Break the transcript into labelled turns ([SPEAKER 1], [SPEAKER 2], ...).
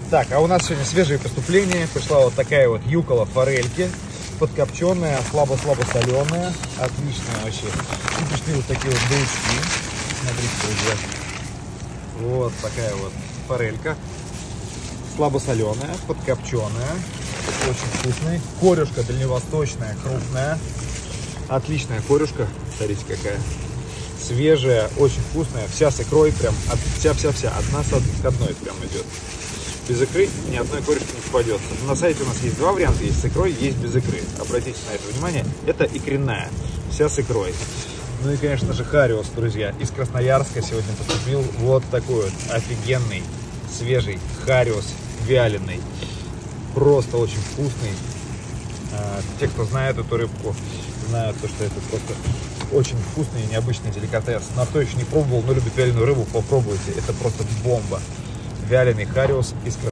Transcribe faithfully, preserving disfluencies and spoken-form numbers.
[SPEAKER 1] Так, а у нас сегодня свежие поступления. Пришла вот такая вот юкола форельки, подкопченая, слабо-слабо соленая, отличная вообще. И пришли вот такие вот бычки. Смотрите, друзья. Вот такая вот форелька, слабо соленая, подкопченая, очень вкусная. Корюшка дальневосточная, крупная, отличная корюшка. Смотрите, какая свежая, очень вкусная, вся с икрой, прям вся-вся-вся, одна к одной прям идет. Без икры ни одной корюшки не попадется. На сайте у нас есть два варианта, есть с икрой, есть без икры. Обратите на это внимание, это икряная, вся с икрой. Ну и, конечно же, хариус, друзья, из Красноярска сегодня поступил вот такой вот офигенный, свежий хариус вяленый. Просто очень вкусный. Те, кто знает эту рыбку, знают, что это просто очень вкусный и необычный деликатес. Но кто еще не пробовал, но любит вяленую рыбу, попробуйте. Это просто бомба. Вяленый хариус из Красноярска.